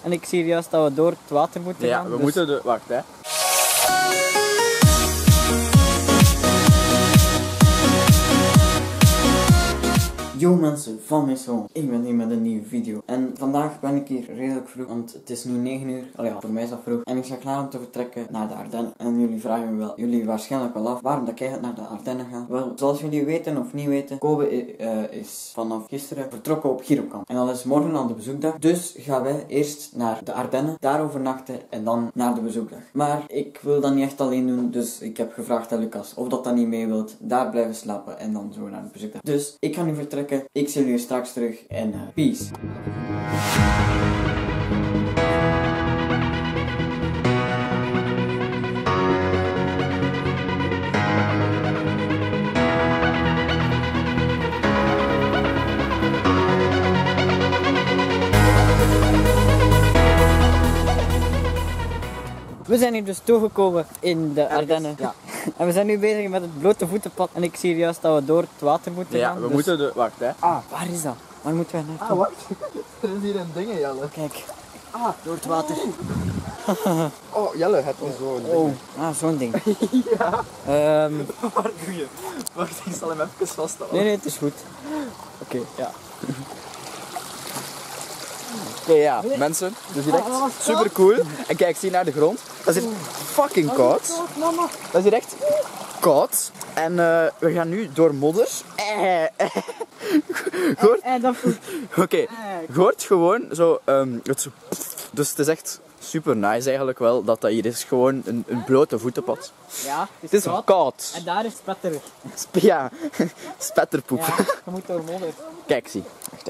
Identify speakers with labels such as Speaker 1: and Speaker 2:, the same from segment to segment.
Speaker 1: En ik zie juist dat we door het water moeten gaan.
Speaker 2: Ja, we moeten de... Wacht, hè.
Speaker 1: Yo mensen van mijn zoon, ik ben hier met een nieuwe video. En vandaag ben ik hier redelijk vroeg, want het is nu 9 uur. Allee, ja, voor mij is dat vroeg. En ik sta klaar om te vertrekken naar de Ardennen. En jullie vragen me wel, jullie waarschijnlijk wel af, waarom dat ik naar de Ardennen ga. Wel, zoals jullie weten of niet weten, Kobe is vanaf gisteren vertrokken op Girokamp. En dat is morgen aan de bezoekdag. Dus gaan wij eerst naar de Ardennen, daar overnachten en dan naar de bezoekdag. Maar ik wil dat niet echt alleen doen, dus ik heb gevraagd aan Lucas of dat niet mee wilt. Daar blijven slapen en dan zo naar de bezoekdag. Dus ik ga nu vertrekken. Ik zie jullie straks terug en peace. We zijn hier dus toegekomen in de Ardennen. Ja. En we zijn nu bezig met het blote voetenpad. En ik zie juist dat we door het water moeten gaan.
Speaker 2: Ja, we moeten de... Wacht, hè.
Speaker 1: Waar is dat? Waar moeten wij naartoe?
Speaker 2: Wacht. Er is hier een ding, Jelle.
Speaker 1: Kijk. Door het water.
Speaker 2: Oh, Jelle, het is zo'n ding.
Speaker 1: Zo'n ding.
Speaker 2: Ja.
Speaker 1: Waar
Speaker 2: doe je? Wacht, ik zal hem even vasthouden.
Speaker 1: Nee, het is goed. Oké, ja.
Speaker 2: Oké, ja, mensen, dus hier echt super cool. En kijk, zie naar de grond. Dat is hier fucking koud. Dat is hier echt koud. En we gaan nu door modder. Oké, hoort gewoon zo, dus het is echt super nice eigenlijk wel dat hier is gewoon een blote voetenpad.
Speaker 1: Ja,
Speaker 2: het is koud.
Speaker 1: En daar is spetter.
Speaker 2: Ja, spetterpoep.
Speaker 1: Ja, je moet door modder.
Speaker 2: Kijk, zie. Wacht, hè.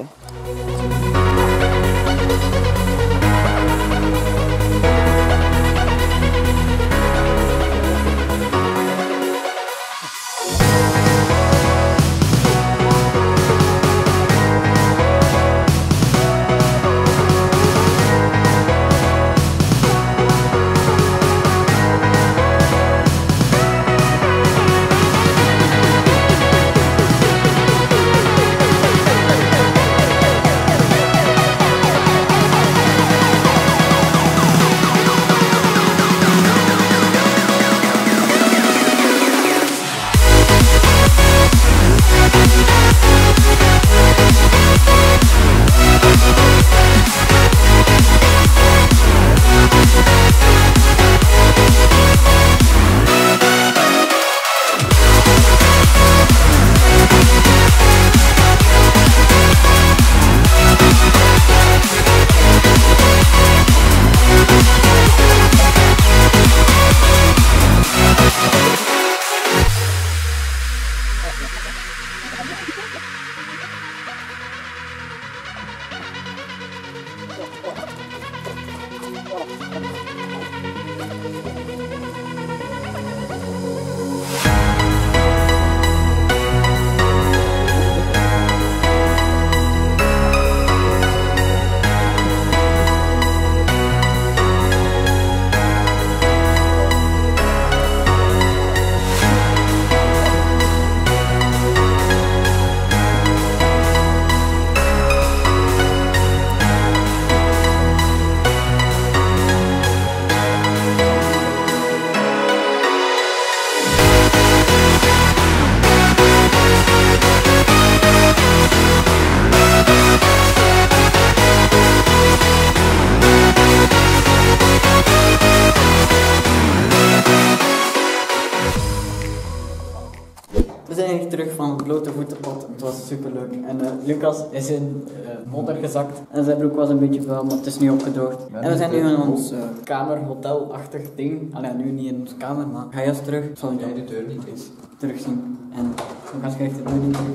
Speaker 1: We zijn hier terug van het blote voetenpad. Het was super leuk. En Lucas is in modder gezakt. En zijn broek was een beetje vuil, maar het is nu opgedroogd. En we zijn nu in ons kamer, hotelachtig ding. Allee, nu niet in onze kamer, maar ga juist terug. Zal ik
Speaker 2: de deur niet eens
Speaker 1: terugzien. En Lucas krijgt de deur niet terug.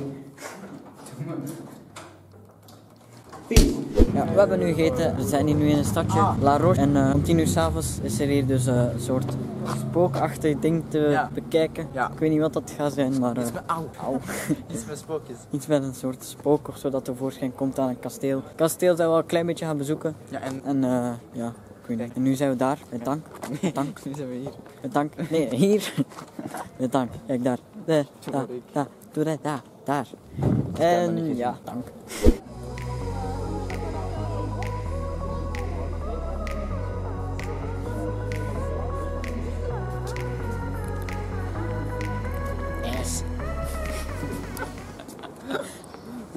Speaker 1: Ja, we hebben nu gegeten. We zijn hier nu in een stadje, La Roche. En om 10 uur 's avonds is er hier dus een soort spookachtig ding te bekijken. Ja. Ik weet niet wat dat gaat zijn, maar...
Speaker 2: Iets met Iets met spookjes.
Speaker 1: Iets met een soort spook of zo dat tevoorschijn komt aan een kasteel. Het kasteel zijn we wel een klein beetje gaan bezoeken.
Speaker 2: Ja,
Speaker 1: ja, ik weet niet. En nu zijn we daar, met dank. Met dank.
Speaker 2: Nu zijn we hier.
Speaker 1: Met dank. Nee, hier. Met dank. Kijk daar. Daar. Daar. Doe dat. Daar. En ja, dank.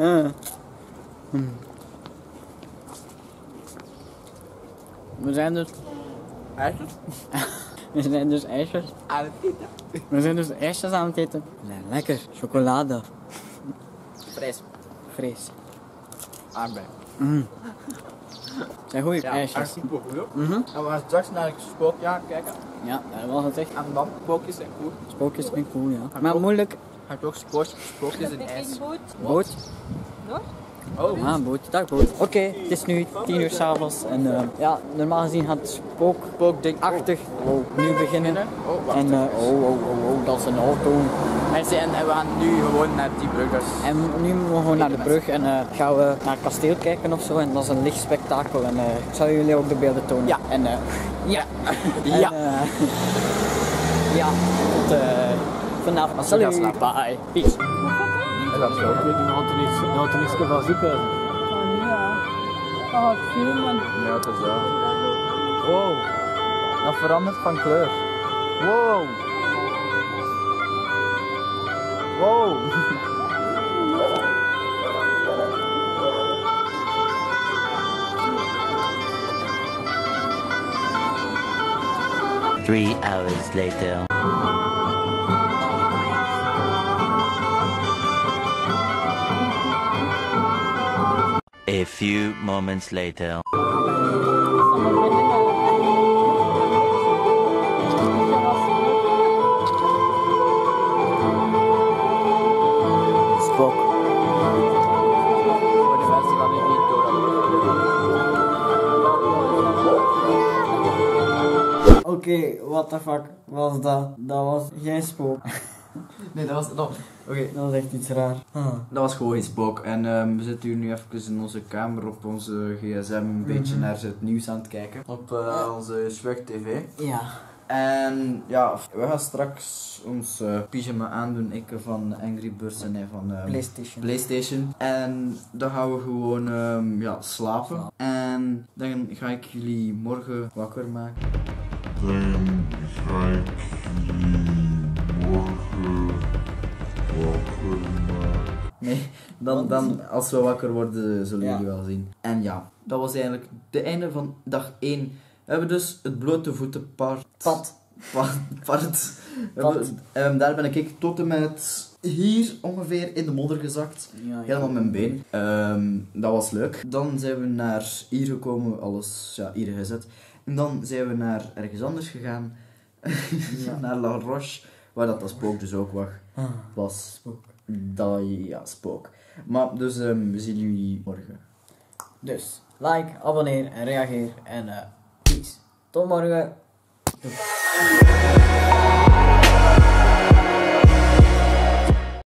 Speaker 1: We zijn dus...
Speaker 2: Ijsjes?
Speaker 1: We zijn dus ijsjes.
Speaker 2: Aan het eten.
Speaker 1: We zijn dus ijsjes aan het eten. Ze zijn lekker. Chocolade.
Speaker 2: Fris.
Speaker 1: Fris.
Speaker 2: Aardbei.
Speaker 1: Zijn goeie ijsjes.
Speaker 2: echt super goed.
Speaker 1: Mhm.
Speaker 2: En we gaan straks naar het spookjaar kijken.
Speaker 1: Ja, dat hebben we al gezegd.
Speaker 2: En dan, spookjes zijn cool.
Speaker 1: Spookjes vind ik cool, ja. Maar moeilijk.
Speaker 2: Ga ik ook spookjes in ijs.
Speaker 1: Boot.
Speaker 2: Oh.
Speaker 1: Ah, boot. Dag boot. Oké, het is nu 10 uur s'avonds en ja, normaal gezien gaat het spookdingachtig nu beginnen.
Speaker 2: Oh, wacht.
Speaker 1: En dat is een auto.
Speaker 2: Mensen, en we gaan nu gewoon naar die brug. Dus.
Speaker 1: En nu moeten we gewoon naar de brug en gaan we naar het kasteel kijken of zo. En dat is een lichtspektakel en ik zal jullie ook de beelden tonen.
Speaker 2: Ja.
Speaker 1: En
Speaker 2: Ja.
Speaker 1: En,
Speaker 2: Ja.
Speaker 1: ja, tot vanavond. Salut. Bye. Peace.
Speaker 2: Dat is ook.
Speaker 1: De autonisten van ziekenhuis.
Speaker 3: Ja. Oh, het filmen.
Speaker 2: Ja, dat is wel. Wow. Dat verandert van kleur. Wow. Wow.
Speaker 4: Three hours later. A few moments later.
Speaker 1: Spook.
Speaker 2: Voor de mensen dat ik niet door had.
Speaker 1: Oké, what the fuck was dat? Dat was geen spook.
Speaker 2: Nee, dat was... Oké.
Speaker 1: Dat was echt iets raar.
Speaker 2: Dat was gewoon geen spook. En we zitten hier nu even in onze kamer op onze gsm een beetje naar het nieuws aan het kijken. Op onze Swag TV.
Speaker 1: Ja.
Speaker 2: En ja, we gaan straks ons pyjama aandoen. Ik van Angry Birds en hij van PlayStation. En dan gaan we gewoon slapen. En dan ga ik jullie morgen wakker maken. Nee, dan als we wakker worden zullen jullie wel zien. En ja, dat was eigenlijk het einde van dag 1. We hebben dus het blote voetenpad. Daar ben ik tot en met hier ongeveer in de modder gezakt.
Speaker 1: Ja,
Speaker 2: Helemaal mijn been. Dat was leuk. Dan zijn we naar hier gekomen, alles hier gezet. En dan zijn we naar ergens anders gegaan. Naar La Roche, waar dat spook dus ook was.
Speaker 1: Spook.
Speaker 2: Dat, ja, spook. Maar dus we zien jullie morgen.
Speaker 1: Dus, like, abonneer en reageer en peace. Tot morgen. Doei.